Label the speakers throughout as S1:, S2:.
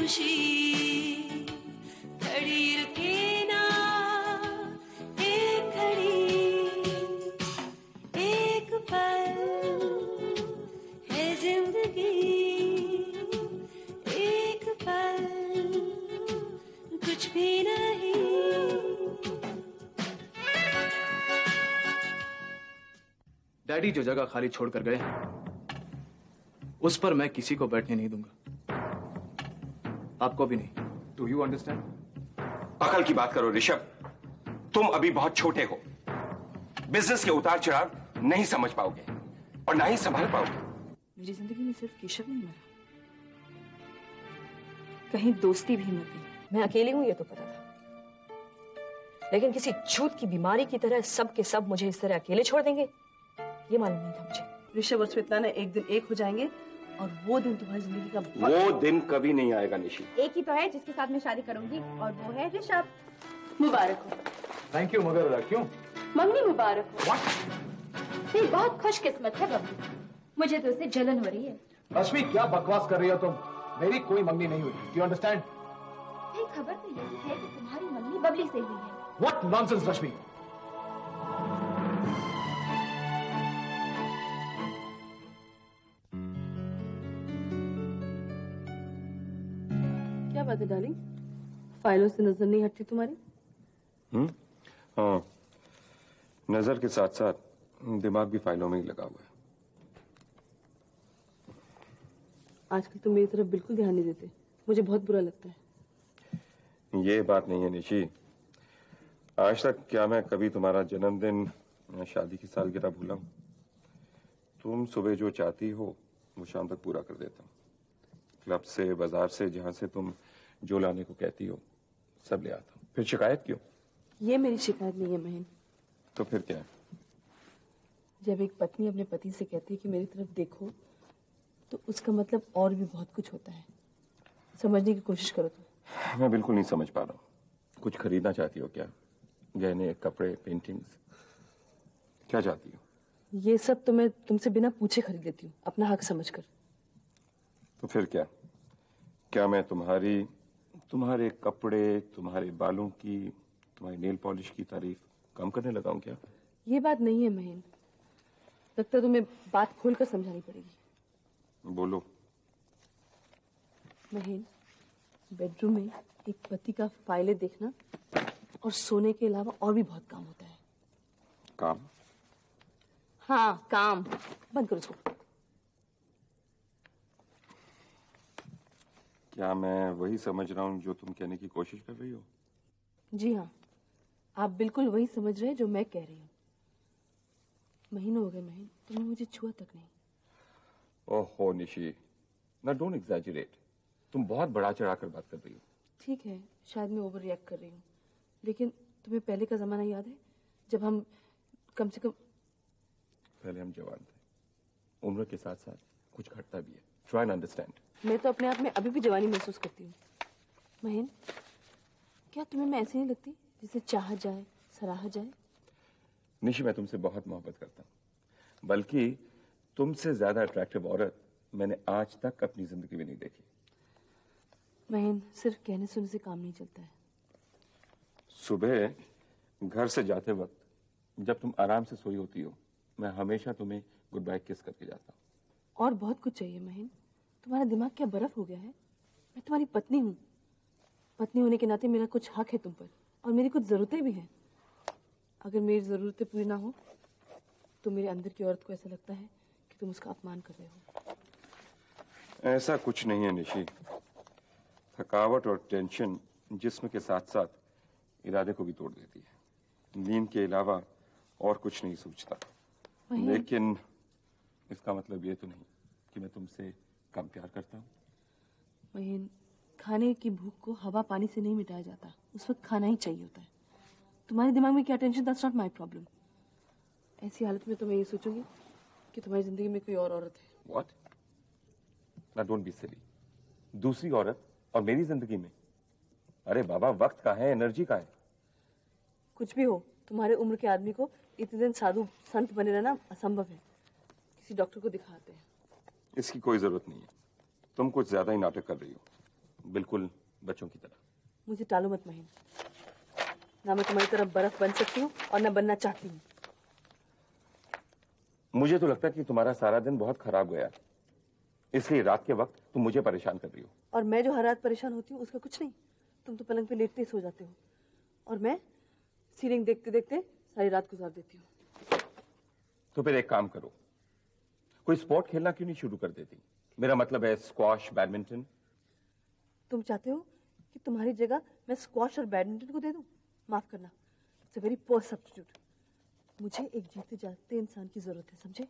S1: खुशी खड़ी रुके ना एक घड़ी एक पल है जिंदगी एक पल कुछ भी नहीं।
S2: डैडी जो जगह खाली छोड़कर गए उस पर मैं किसी को बैठने नहीं दूंगा, आपको भी नहीं।
S3: Do you understand? अकल की बात करो ऋषभ, तुम अभी बहुत छोटे हो, बिजनेस के उतार चढ़ाव नहीं समझ पाओगे और ना ही संभाल पाओगे।
S4: मेरी जिंदगी में सिर्फ केशव नहीं मरा, कहीं दोस्ती भी मर गई।
S5: मैं अकेली हूं ये तो पता था, लेकिन किसी छूत की बीमारी की तरह सब के सब मुझे इस तरह अकेले छोड़ देंगे ये मालूम नहीं था मुझे।
S4: ऋषभ और स्वेतलाना एक दिन एक हो जाएंगे और वो दिन तुम्हारी जिंदगी का
S3: वो दिन कभी नहीं आएगा निशी।
S6: एक ही तो है जिसके साथ मैं शादी करूंगी और वो है ऋषभ। मुबारक हो।
S2: थैंक यू, मगर क्यों?
S6: मम्मी मुबारक हो। नहीं, बहुत खुशकिस्मत है बब्बू, मुझे तो उससे जलन हो रही है।
S2: रश्मि क्या बकवास कर रही हो तुम? मेरी कोई मंगनी नहीं हुई, यू अंडरस्टैंड?
S6: एक खबर तो यही है कि तुम्हारी मंगनी बबली से हुई है।
S2: What nonsense Rashmi.
S4: क्या बात है डार्लिंग, फाइलों से नजर नहीं हटती तुम्हारी?
S3: हाँ, नजर के साथ साथ दिमाग भी फाइलों में ही लगा हुआ है।
S4: आजकल तुम मेरी तरफ बिल्कुल ध्यान नहीं देते, मुझे बहुत बुरा लगता है।
S3: ये बात नहीं है निशी, आज तक क्या मैं कभी तुम्हारा जन्मदिन या शादी की सालगिरह भूला हूं? तुम सुबह जो चाहती हो वो शाम तक पूरा कर देता हूं। क्लब से, बाजार से, जहां से तुम जो लाने को कहती हो सब ले आता हूं। फिर शिकायत क्यों?
S4: ये मेरी शिकायत नहीं है महीन।
S3: तो फिर क्या है?
S4: जब एक पत्नी अपने पति से कहती है कि मेरी तरफ देखो, तो उसका मतलब और भी बहुत कुछ होता है। समझने की कोशिश करो तुम।
S3: मैं बिल्कुल नहीं समझ पा रहा हूँ। कुछ खरीदना चाहती हो क्या? गहने, कपड़े, पेंटिंग्स, क्या चाहती हो?
S4: ये सब तो मैं तुमसे बिना पूछे खरीद लेती हूँ, अपना हक समझकर।
S3: तो फिर क्या? क्या मैं तुम्हारे कपड़े, तुम्हारे बालों की, तुम्हारी नेल पॉलिश की तारीफ कम करने लगा हूं क्या?
S4: ये बात नहीं है महीन, लगता है तुम्हें बात खोलकर समझानी पड़ेगी।
S3: बोलो।
S4: महीन, बेडरूम में एक पति का फाइलें देखना और सोने के अलावा और भी बहुत काम होता है।
S3: काम?
S4: हाँ, काम। बंद करो इसको।
S3: क्या मैं वही समझ रहा हूँ जो तुम कहने की कोशिश कर रही हो?
S4: जी हाँ, आप बिल्कुल वही समझ रहे हैं जो मैं कह रही हूँ। महीनों हो गए महीन, तुमने मुझे छुआ तक नहीं।
S3: ओहो निशी, ना डोंट एग्जैजरेट। तुम बहुत बड़ा चढ़ाकर बात कर रही हो।
S4: ठीक है, शायद मैं ओवर रिएक्ट कर रही हूँ, लेकिन तुम्हें पहले का जमाना याद है जब हम कम से कम।
S3: पहले हम जवान थे, उम्र के साथ साथ कुछ घटता भी है। Try and understand.
S4: मैं तो अपने आप में अभी भी जवानी महसूस करती हूँ। महीन, क्या तुम्हें मैं ऐसी नहीं लगती जिसे चाहा जाए, सराहा जाए?
S3: निशी, मैं तुमसे बहुत मोहब्बत करता हूँ, बल्कि तुमसे ज्यादा अट्रैक्टिव औरत मैंने आज तक अपनी जिंदगी में नहीं देखी।
S4: महीन, सिर्फ कहने सुनने से काम नहीं चलता है।
S3: सुबह घर से जाते वक्त जब तुम आराम से सोई होती हो, मैं हमेशा तुम्हें गुड बाय किस करके जाता हूँ।
S4: और बहुत कुछ चाहिए महीन, तुम्हारा दिमाग क्या बर्फ हो गया है? मैं तुम्हारी पत्नी हूँ, पत्नी होने के नाते मेरा कुछ हक है तुम पर, और मेरी कुछ जरूरतें भी हैं। अगर मेरी जरूरतें पूरी ना हो तो मेरे अंदर की औरत को ऐसा लगता है कि तुम उसका अपमान कर रहे हो।
S3: ऐसा कुछ नहीं है निशी, थकावट और टेंशन जिस्म के साथ साथ इरादे को भी तोड़ देती है। नींद के अलावा और कुछ नहीं सोचता, लेकिन इसका मतलब ये तो नहीं कि मैं तुमसे कम प्यार करता हूँ।
S4: महीन, खाने की भूख को हवा पानी से नहीं मिटाया जाता, उस वक्त खाना ही चाहिए होता है। तुम्हारे दिमाग में क्या tension, that's not my problem. ऐसी हालत में तो मैं ये सोचूंगी कि तुम्हारी जिंदगी में कोई और औरत है।
S3: What? Now don't be silly. दूसरी औरत और मेरी जिंदगी में? अरे बाबा, वक्त का है, एनर्जी का है।
S4: कुछ भी हो, तुम्हारे उम्र के आदमी को इतने दिन साधु संत बने रहना असंभव है। किसी डॉक्टर को दिखाते हैं।
S3: इसकी कोई जरूरत नहीं है, तुम कुछ ज्यादा ही नाटक कर रही हो। बिल्कुल बच्चों की तरह।
S4: मुझे टालो मत महीन, ना मैं तुम्हारी तरफ बर्फ बन सकती हूँ और ना बनना चाहती हूँ।
S3: मुझे तो लगता है कि तुम्हारा सारा दिन बहुत खराब गया, इसलिए रात के वक्त तुम मुझे परेशान कर रही हो।
S4: और मैं जो हर रात परेशान होती हूँ उसका कुछ नहीं। तुम तो पलंग पे लेटते ही सो जाते हो और मैं सीलिंग देखते देखते सारी रात गुजार देती हूँ।
S3: तो फिर एक काम करो, कोई स्पोर्ट खेलना क्यों नहीं शुरू कर देती? मेरा मतलब है स्क्वॉश, बैडमिंटन।
S4: तुम चाहते हो कि तुम्हारी जगह मैं स्क्वॉश और बैडमिंटन को दे दूं? माफ करना, it's a very poor substitute. मुझे एक जीते जागते इंसान की जरूरत है, समझे?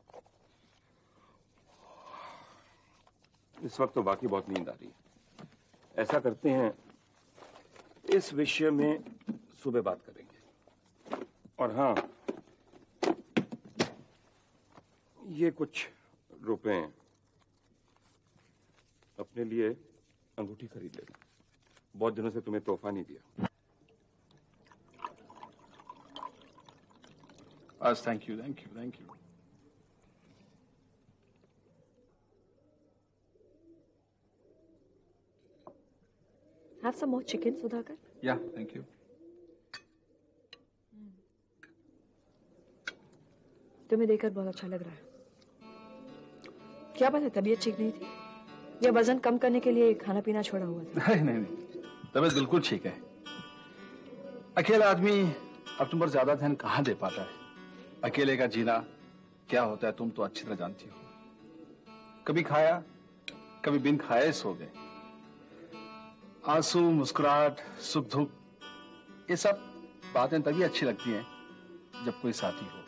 S3: इस वक्त तो बाकी बहुत नींद आ रही है। ऐसा करते हैं, इस विषय में सुबह बात करेंगे। और हाँ, ये कुछ रुपए अपने लिए अंगूठी खरीद लेना, बहुत दिनों से तुम्हें तोहफा नहीं दिया।
S2: आज thank you thank you thank you.
S5: Have some more chicken, Sudhakar?
S2: या थैंक यू।
S5: तुम्हें देखकर बहुत अच्छा लग रहा है। क्या बात है, तबीयत ठीक नहीं थी या वजन कम करने के लिए खाना पीना छोड़ा हुआ था?
S2: नहीं नहीं नहीं, तबीयत बिल्कुल ठीक है। अकेला आदमी अपने पर ज्यादा ध्यान कहाँ दे पाता है। अकेले का जीना क्या होता है तुम तो अच्छी तरह जानती हो। कभी खाया, कभी बिन खाए सो गए। आंसू, मुस्कुराहट, सुख दुख, ये सब बातें तभी अच्छी लगती हैं जब कोई साथी हो।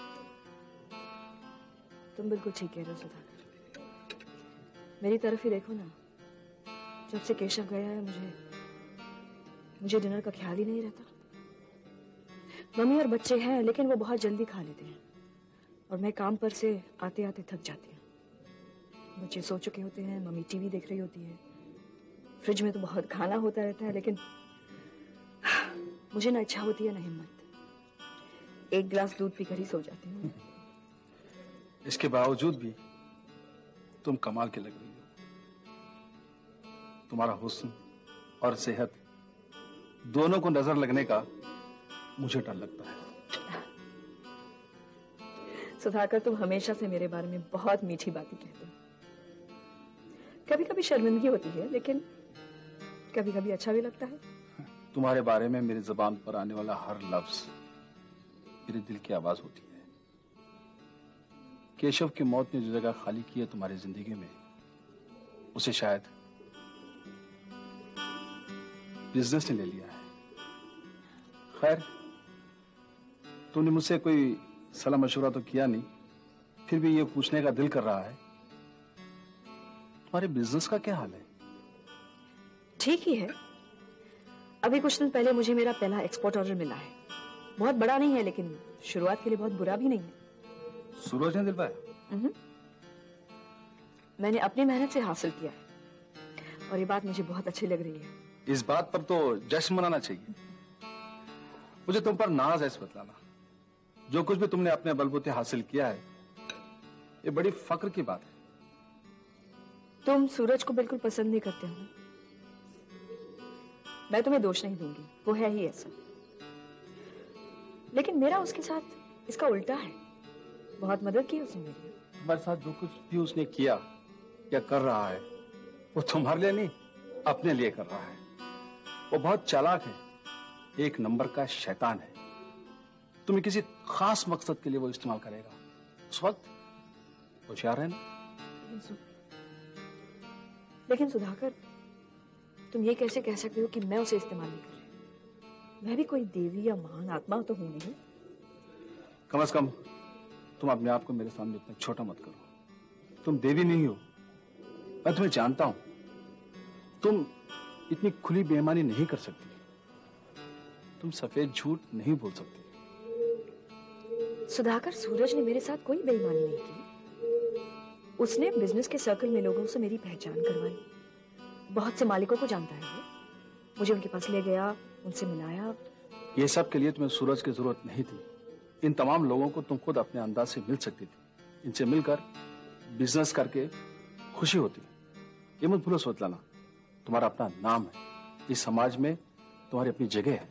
S5: तुम बिल्कुल ठीक कह रहे हो सुधाकर। मेरी तरफ ही देखो ना, जब से केशव गया है मुझे डिनर का ख्याल ही नहीं रहता। मम्मी और बच्चे हैं लेकिन वो बहुत जल्दी खा लेते हैं और मैं काम पर से आते आते थक जाती हूँ। बच्चे सो चुके होते हैं, मम्मी टीवी देख रही होती है, फ्रिज में तो बहुत खाना होता रहता है, लेकिन मुझे ना इच्छा होती है ना हिम्मत। एक गिलास दूध पीकर ही सो जाती हूँ।
S2: इसके बावजूद भी तुम कमाल की लग रही हो। तुम्हारा हुस्न और सेहत दोनों को नजर लगने का मुझे डर लगता है।
S5: सुधाकर, तुम हमेशा से मेरे बारे में बहुत मीठी बातें कहते हो। कभी कभी शर्मिंदगी होती है लेकिन कभी कभी अच्छा भी लगता है।
S2: तुम्हारे बारे में मेरी जुबान पर आने वाला हर लफ्ज मेरे दिल की आवाज होती है। केशव की मौत ने जो जगह खाली की है तुम्हारी जिंदगी में, उसे शायद बिजनेस ने ले लिया है। खैर, तुमने मुझसे कोई सलाह मशवरा तो किया नहीं, फिर भी ये पूछने का दिल कर रहा है, तुम्हारे बिजनेस का क्या हाल है?
S5: ठीक ही है। अभी कुछ दिन पहले मुझे मेरा पहला एक्सपोर्ट ऑर्डर मिला है। बहुत बड़ा नहीं है लेकिन शुरुआत के लिए बहुत बुरा भी नहीं है।
S2: सूरज ने दिलवाया?
S5: मैंने अपनी मेहनत से हासिल किया है और ये बात मुझे बहुत अच्छी लग रही है।
S2: इस बात पर तो जश्न मनाना चाहिए। मुझे तुम पर नाज है बतलाना। जो कुछ भी तुमने अपने बलबूते हासिल किया है, ये बड़ी फक्र की बात है।
S5: तुम सूरज को बिल्कुल पसंद नहीं करते हो। मैं तुम्हें दोष नहीं दूंगी, वो है ही ऐसा। लेकिन मेरा उसके साथ इसका उल्टा है। बहुत मदद की उसने मेरी।
S2: तुम्हारे साथ जो कुछ भी उसने किया या कर रहा है, वो तुम्हारे लिए नहीं, अपने लिए कर रहा है। वो बहुत चालाक है, एक नंबर का शैतान है। तुम्हें किसी खास मकसद के लिए वो इस्तेमाल करेगा। उस वक्त होशियार है ना?
S5: लेकिन सुधाकर, तुम ये कैसे कह सकते हो कि मैं उसे इस्तेमाल नहीं कर रही? मैं भी कोई देवी या महान आत्मा तो हूं नहीं।
S2: कम से कम तुम अपने आप को मेरे सामने इतना छोटा मत करो। तुम देवी नहीं हो, मैं तुम्हें जानता हूं। तुम इतनी खुली बेईमानी नहीं कर सकती। तुम सफेद झूठ नहीं बोल सकती।
S5: सुधाकर, सूरज ने मेरे साथ कोई बेईमानी नहीं की। उसने बिजनेस के सर्कल में लोगों से मेरी पहचान करवाई। बहुत से मालिकों को जानता है वो। मुझे उनके पास ले गया, उनसे मिलाया।
S2: ये सब के लिए तुम्हें सूरज की जरूरत नहीं थी। इन तमाम लोगों को तुम खुद अपने अंदाज से मिल सकती थी। इनसे मिलकर बिजनेस करके खुशी होती। ये मत भूलो सोचलाना, तुम्हारा अपना नाम है, इस समाज में तुम्हारी अपनी जगह है।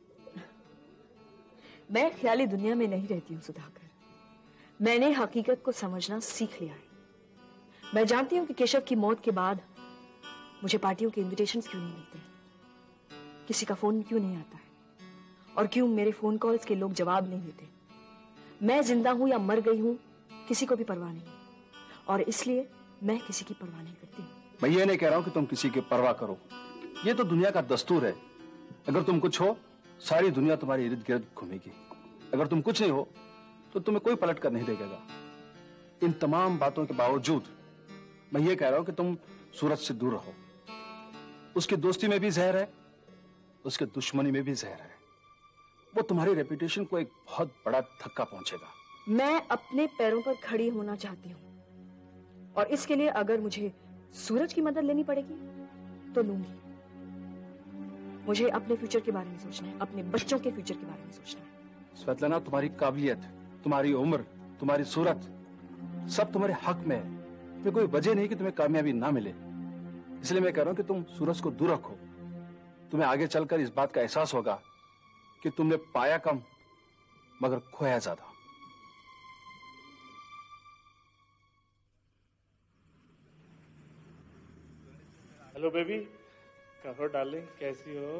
S5: मैं ख्याली दुनिया में नहीं रहती हूँ सुधाकर। मैंने हकीकत को समझना सीख लिया है। मैं जानती हूँ कि केशव की मौत के बाद मुझे पार्टियों के इनविटेशंस क्यों नहीं मिलते, किसी का फोन क्यों नहीं आता है, और क्यों मेरे फोन कॉल्स के लोग जवाब नहीं देते। मैं जिंदा हूं या मर गई हूं किसी को भी परवाह नहीं, और इसलिए मैं किसी की परवाह नहीं करती।
S2: मैं ये नहीं कह रहा हूं कि तुम किसी की परवाह करो, ये तो दुनिया का दस्तूर है। अगर तुम कुछ हो, सारी दुनिया तुम्हारे इर्द गिर्द घूमेगी। अगर तुम कुछ नहीं हो तो तुम्हें कोई पलट कर नहीं देखेगा। इन तमाम बातों के बावजूद मैं ये कह रहा हूं कि तुम सूरज से दूर रहो। उसकी दोस्ती में भी जहर है, उसके दुश्मनी में भी जहर है। वो तुम्हारी रेपुटेशन को एक बहुत बड़ा धक्का पहुंचेगा।
S5: मैं अपने पैरों पर खड़ी होना चाहती हूँ, और इसके लिए अगर मुझे सूरज की मदद लेनी पड़ेगी तो लूंगी। मुझे अपने फ्यूचर के बारे में सोचना है, अपने बच्चों के फ्यूचर के बारे में सोचना है।
S2: स्वेतलाना, तुम्हारी काबिलियत, तुम्हारी उम्र, तुम्हारी सूरत सब तुम्हारे हक में है। तुम्हें कोई वजह नहीं कि तुम्हें कामयाबी ना मिले। इसलिए मैं कह रहा हूं कि तुम सूरज को दूर रखो। तुम्हें आगे चलकर इस बात का एहसास होगा कि तुमने पाया कम मगर खोया ज्यादा।
S7: हेलो बेबी, कहो डार्लिंग, कैसी हो?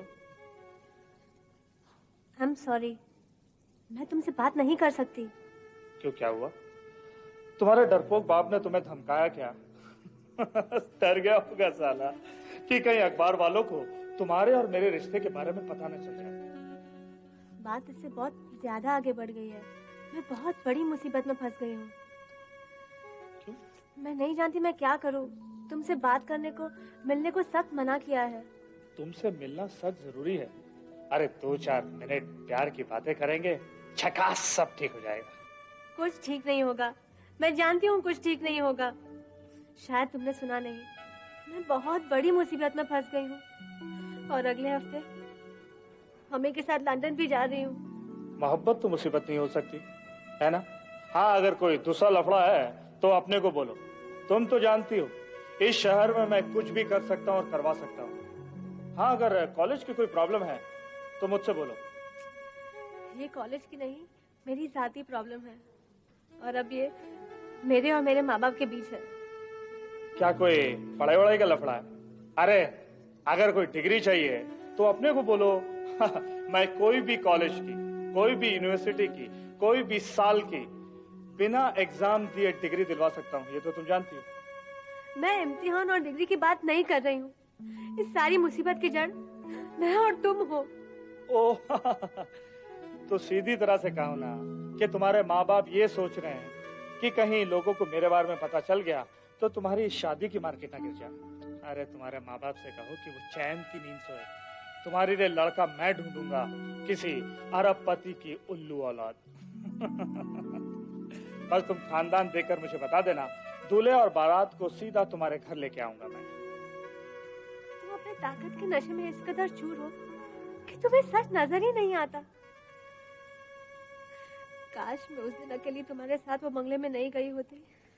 S1: आई एम सॉरी, मैं तुमसे बात नहीं कर सकती।
S7: क्यों, क्या हुआ? तुम्हारे डरपोक बाप ने तुम्हें धमकाया क्या? डर गया होगा साला कि कहीं अखबार वालों को तुम्हारे और मेरे रिश्ते के बारे में पता न चल जाए।
S1: बात इससे बहुत ज्यादा आगे बढ़ गई है। मैं बहुत बड़ी मुसीबत में फंस गई हूँ।
S7: क्यों?
S1: मैं नहीं जानती मैं क्या करूँ। तुमसे बात करने को, मिलने को सख्त मना किया है।
S7: तुमसे मिलना सच जरूरी है। अरे 2-4 मिनट प्यार की बातें करेंगे, झकास सब ठीक हो जाएगा।
S1: कुछ ठीक नहीं होगा, मैं जानती हूँ कुछ ठीक नहीं होगा। शायद तुमने सुना नहीं, मैं बहुत बड़ी मुसीबत में फंस गई हूँ और अगले हफ्ते मम्मी के साथ लंदन भी जा रही हूँ।
S7: मोहब्बत तो मुसीबत नहीं हो सकती, है ना? हाँ, अगर कोई दूसरा लफड़ा है तो अपने को बोलो। तुम तो जानती हो इस शहर में मैं कुछ भी कर सकता हूँ और करवा सकता हूँ। हाँ, अगर कॉलेज की कोई प्रॉब्लम है तो मुझसे बोलो।
S1: ये कॉलेज की नहीं, मेरी ज़ाती प्रॉब्लम है, और अब ये मेरे और मेरे माँ बाप के बीच है।
S7: क्या कोई पढ़ाई वढ़ाई का लफड़ा है? अरे अगर कोई डिग्री चाहिए तो अपने को बोलो। मैं कोई भी कॉलेज की, कोई भी यूनिवर्सिटी की, कोई भी साल की बिना एग्जाम दिए डिग्री दिलवा सकता हूँ, ये तो तुम जानती हो।
S1: मैं इम्तिहान और डिग्री की बात नहीं कर रही हूँ। इस सारी मुसीबत की जड़ मैं और तुम हो।
S7: ओह, तो सीधी तरह से कहो ना कि तुम्हारे माँ बाप ये सोच रहे हैं कि कहीं लोगों को मेरे बारे में पता चल गया तो तुम्हारी शादी की मार्केट ना गिर जाए। अरे तुम्हारे माँ बाप से कहो कि वो चैन की नींद सोए। तुम्हारे लिए लड़का मैं ढूंढूंगा, किसी अरबपति की उल्लू औलाद। बस तुम खानदान देखकर मुझे बता देना, दूल्हे और बारात को सीधा तुम्हारे घर लेके आऊंगा मैं।
S1: तुम अपने ताकत के नशे में इस कदर चूर हो कि तुम्हें सच नजर ही नहीं आता। काश मैं उस दिन अकेली तुम्हारे साथ वो बंगले में नहीं गई होती।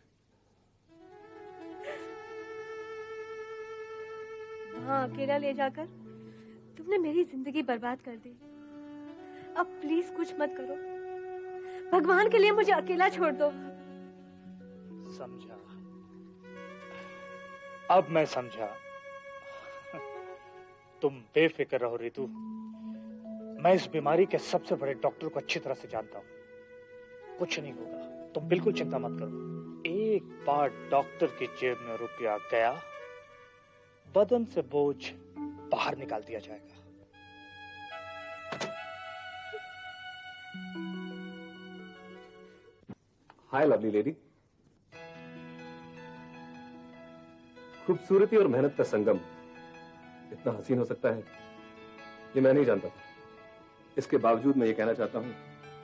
S1: वहां अकेला ले जाकर तुमने मेरी जिंदगी बर्बाद कर दी। अब प्लीज कुछ मत करो, भगवान के लिए मुझे अकेला छोड़ दो।
S7: समझा, अब मैं समझा। तुम बेफिक्र रहो रितु, मैं इस बीमारी के सबसे बड़े डॉक्टर को अच्छी तरह से जानता हूं। कुछ नहीं होगा, तुम बिल्कुल चिंता मत करो। एक बार डॉक्टर की जेब में रुपया गया, बदन से बोझ बाहर निकाल दिया जाएगा।
S8: Hi lovely lady. खूबसूरती और मेहनत का संगम इतना हसीन हो सकता है, ये मैं नहीं जानता था। इसके बावजूद मैं ये कहना चाहता हूं,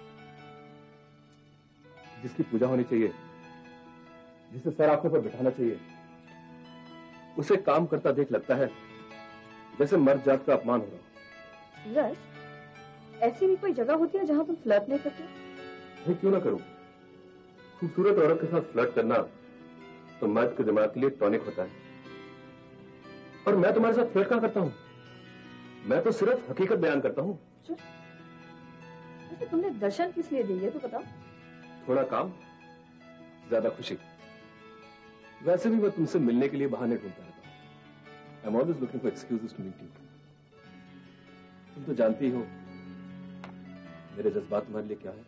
S8: जिसकी पूजा होनी चाहिए, जिसे सर आंखों पर बिठाना चाहिए, उसे काम करता देख लगता है जैसे मर्द जात का अपमान हो रहा हो।
S5: यश, ऐसी भी कोई जगह होती है जहां तुम फ्लर्ट नहीं करते?
S8: मैं क्यों ना करूं? खूबसूरत औरत के साथ फ्लर्ट करना तो मर्द के दिमाग के लिए टॉनिक होता है। और मैं तुम्हारे साथ फ्लर्ट क्या करता हूँ? मैं तो सिर्फ हकीकत बयान करता हूँ।
S5: वैसे तुमने दर्शन किस लिए दी है तो बताओ।
S8: थोड़ा काम, ज्यादा खुशी। वैसे भी मैं तुमसे मिलने के लिए बहाने ढूंढता रहता हूँ। I'm always looking for excuses to meet you. तुम तो जानती हो मेरे जज्बात तुम्हारे लिए क्या है।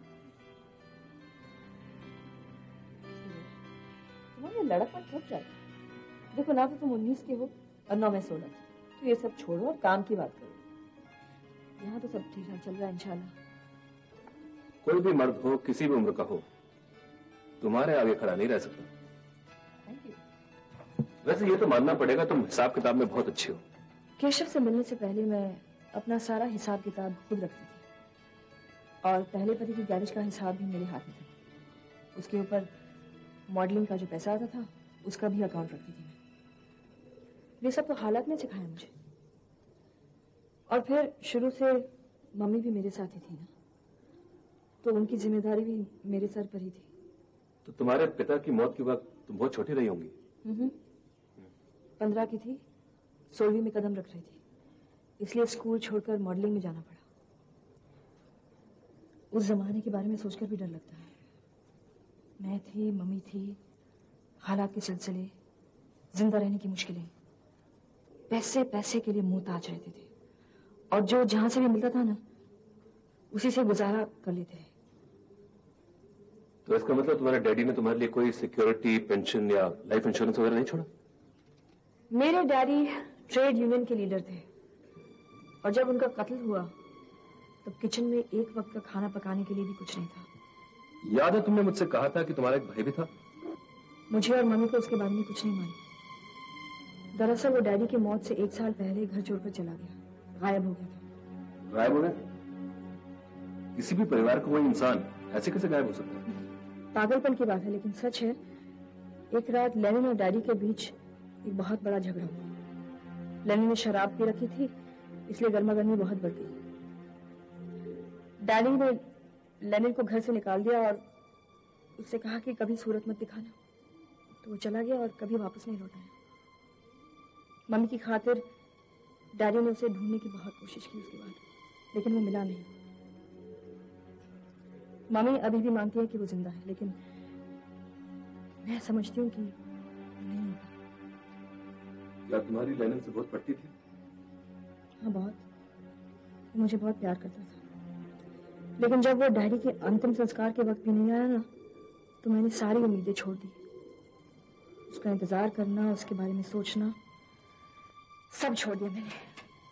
S5: तुम्हारे लड़का छुप जाए। देखो ना तो तुम 19 के हो और 9 में 16 की। तो ये सब छोड़ो और काम की बात करो। यहाँ तो सब ठीक ठाक चल रहा है इंशाल्लाह।
S8: कोई भी मर्द हो, किसी भी उम्र का हो, तुम्हारे आगे खड़ा नहीं रह सकता।
S5: Thank you.
S8: वैसे ये तो मानना पड़ेगा तुम हिसाब किताब में बहुत अच्छी हो।
S5: केशव से मिलने से पहले मैं अपना सारा हिसाब किताब खुद रखती थी और पहले पति की गैरेज का हिसाब भी मेरे हाथ में था। उसके ऊपर मॉडलिंग का जो पैसा आता था उसका भी अकाउंट रखती थी मैं। ये सब तो हालात ने सिखाया मुझे। और फिर शुरू से मम्मी भी मेरे साथ ही थी ना, तो उनकी जिम्मेदारी भी मेरे सर पर ही थी।
S8: तो तुम्हारे पिता की मौत के वक्त तुम बहुत छोटी रही होंगी।
S5: 15 की थी, 16वीं में कदम रख रही थी, इसलिए स्कूल छोड़कर मॉडलिंग में जाना पड़ा। उस जमाने के बारे में सोचकर भी डर लगता है। मैं थी, मम्मी थी, हालात के सिलसिले, जिंदा रहने की मुश्किलें, पैसे पैसे के लिए मुहताज रहते थे और जो जहां से भी मिलता था ना उसी से गुजारा कर लेते थे।
S8: तो इसका मतलब तुम्हारे डैडी ने तुम्हारे लिए कोई सिक्योरिटी, पेंशन या लाइफ इंश्योरेंस वगैरह नहीं छोड़ा?
S5: मेरे डैडी ट्रेड यूनियन के लीडर थे और जब उनका कत्ल हुआ तब किचन में एक वक्त का खाना पकाने के लिए भी कुछ नहीं था।
S8: याद है तुमने मुझसे कहा था कि तुम्हारा एक भाई भी था?
S5: मुझे और मम्मी को उसके बारे में कुछ नहीं मालूम। दरअसल वो डैडी की मौत से 1 साल पहले घर छोड़कर चला गया, गायब हो गया था।
S8: गायब हो गया? किसी भी परिवार का कोई इंसान ऐसे कैसे गायब हो सकता है?
S5: पागलपन की बात है लेकिन सच है। एक रात लेनिन और डैडी के बीच एक बहुत बड़ा झगड़ा हुआ। लेनिन ने शराब पी रखी थी, इसलिए गर्मागर्मी बहुत बढ़ गई। डैडी ने लेनिन को घर से निकाल दिया और उससे कहा कि कभी सूरत मत दिखाना। तो वो चला गया और कभी वापस नहीं लौटा। मम्मी की खातिर डैडी ने उसे ढूंढने की बहुत कोशिश की उसके बाद, लेकिन वो मिला नहीं। मम्मी अभी भी मानती है कि वो जिंदा है, लेकिन मैं समझती हूँ कि नहीं होगा।
S8: क्या तुम्हारी लेनिन से बहुत पटती थी?
S5: हाँ, बहुत। वो मुझे बहुत प्यार करता था, लेकिन जब वो डैडी के अंतिम संस्कार के वक्त भी नहीं आया ना, तो मैंने सारी उम्मीदें छोड़ दी। उसका इंतजार करना, उसके बारे में सोचना, सब छोड़ दिया मैंने।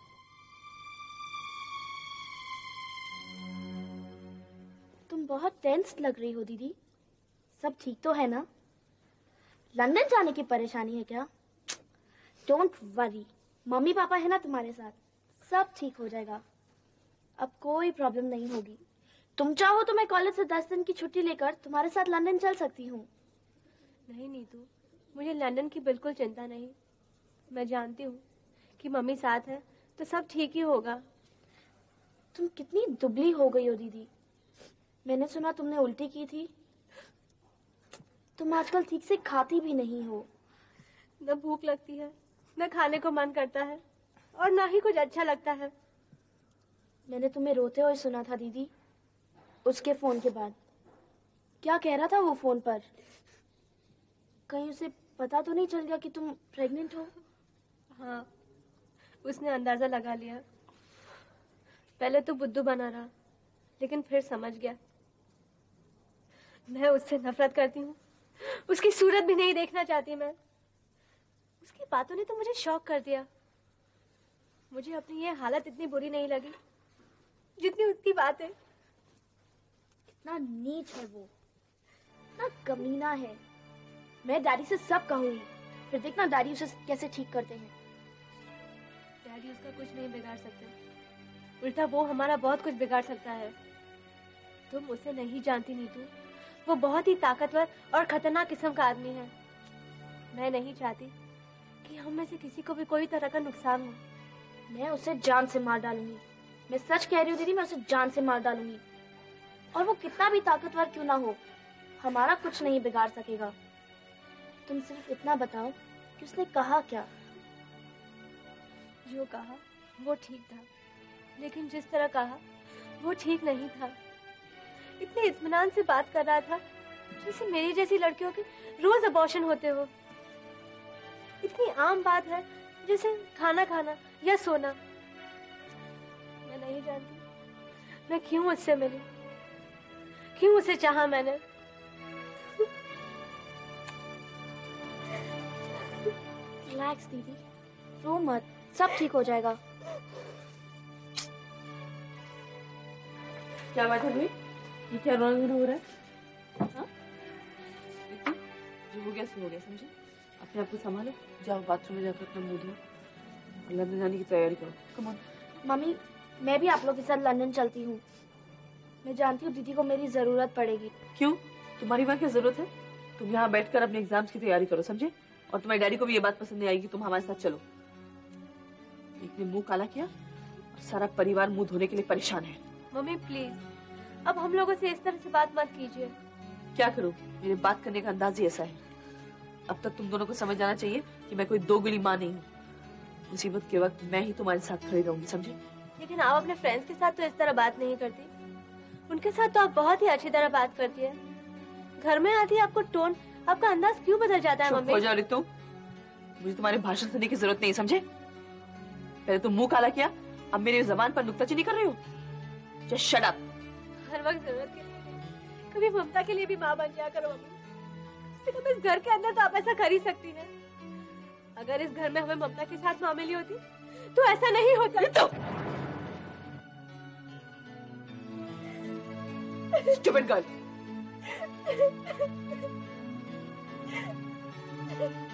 S9: तुम बहुत टेंस लग रही हो दीदी। सब ठीक तो है ना? लंदन जाने की परेशानी है क्या? डोंट वरी, मम्मी पापा है ना तुम्हारे साथ, सब ठीक हो जाएगा। अब कोई प्रॉब्लम नहीं होगी। तुम चाहो तो मैं कॉलेज से 10 दिन की छुट्टी लेकर तुम्हारे साथ लंदन चल सकती हूँ।
S1: नहीं नीतू, मुझे लंदन की बिल्कुल चिंता नहीं। मैं जानती हूँ कि मम्मी साथ है तो सब ठीक ही होगा।
S9: तुम कितनी दुबली हो गई हो दीदी। मैंने सुना तुमने उल्टी की थी। तुम आजकल ठीक से खाती भी नहीं हो।
S1: न भूख लगती है, न खाने को मन करता है और ना ही कुछ अच्छा लगता है।
S9: मैंने तुम्हें रोते हुए सुना था दीदी, उसके फोन के बाद। क्या कह रहा था वो फोन पर? कहीं उसे पता तो नहीं चल गया कि तुम प्रेग्नेंट हो?
S1: हाँ, उसने अंदाजा लगा लिया। पहले तो बुद्धू बना रहा, लेकिन फिर समझ गया। मैं उससे नफरत करती हूँ, उसकी सूरत भी नहीं देखना चाहती मैं। उसकी बातों ने तो मुझे शॉक कर दिया। मुझे अपनी ये हालत इतनी बुरी नहीं लगी जितनी उसकी बातें।
S9: कितना नीच है वो, कितना कमीना है। मैं डैडी से सब कहूंगी, फिर देखना डैडी उसे कैसे ठीक करते हैं।
S1: डैडी उसका कुछ नहीं बिगाड़ सकते, उल्टा वो हमारा बहुत कुछ बिगाड़ सकता है। तुम उसे नहीं जानती नीतू, वो बहुत ही ताकतवर और खतरनाक किस्म का आदमी है। मैं नहीं चाहती कि हम में से किसी को भी कोई तरह का नुकसान हो।
S9: मैं उसे जान से मार डालूंगी। मैं सच कह रही हूँ दीदी, मैं उसे जान से मार डालूंगी। और वो कितना भी ताकतवर क्यों ना हो, हमारा कुछ नहीं बिगाड़ सकेगा। तुम सिर्फ इतना बताओ कि उसने कहा क्या।
S1: जो कहा वो ठीक था, लेकिन जिस तरह कहा वो ठीक नहीं था। इतने इत्मीनान से बात कर रहा था जैसे मेरी जैसी लड़कियों के रोज अबॉर्शन होते हो। इतनी आम बात है जैसे खाना खाना या सोना। मैं नहीं जानती मैं क्यों उससे मिली, क्यों उसे चाहा मैंने।
S9: रिलैक्स दीदी, रो मत, सब ठीक हो जाएगा।
S4: क्या बात है भाई, ये क्या रोना हो रहा है? हाँ? रितु, जो हो गया सो हो गया, समझे? अपने आप को संभालो, जाओ बाथरूम में जाकर अपना मुंह धो और लंदन जाने की तैयारी करो। Come on.
S9: मम्मी, मैं भी आप लोग के साथ लंदन चलती हूँ। मैं जानती हूँ दीदी को मेरी जरूरत पड़ेगी।
S4: क्यों? तुम्हारी वहाँ क्या जरूरत है? तुम यहाँ बैठकर अपने एग्जाम्स की तैयारी करो, समझे? और तुम्हारे डैडी को भी ये बात पसंद नहीं आएगी, तुम हमारे साथ चलो। एक ने मुंह काला किया और सारा परिवार मुंह धोने के लिए परेशान है।
S1: मम्मी प्लीज, अब हम लोगों से इस तरह से बात मत कीजिए।
S4: क्या करूं, मेरे बात करने का अंदाज ही ऐसा है। अब तक तुम दोनों को समझ जाना चाहिए कि मैं कोई दोगली माँ नहीं हूँ। मुसीबत के वक्त मैं ही तुम्हारे साथ खड़ी रहूंगी, समझे?
S1: लेकिन आप अपने फ्रेंड्स के साथ तो इस तरह बात नहीं करती। उनके साथ तो आप बहुत ही अच्छी तरह बात करती है। घर में आती आपको टोन, आपका अंदाज क्यों बदल जाता है? मम्मी
S4: हो जाओ रितु, मुझे तुम्हारे भाषण सुनने की जरूरत नहीं, समझे? पहले तुम मुंह काला किया, अब मेरी जबान पर नुक्ताचीनी कर रही हो। Just shut up.
S1: हर वक्त जरूरत के लिए, कभी ममता के लिए भी माँ बन जाया करो मम्मी। सिर्फ इस घर के अंदर तो आप ऐसा कर ही सकती हैं। अगर इस घर में हमें ममता के साथ माँ मिली होती तो ऐसा नहीं होता।
S4: Stupid girl.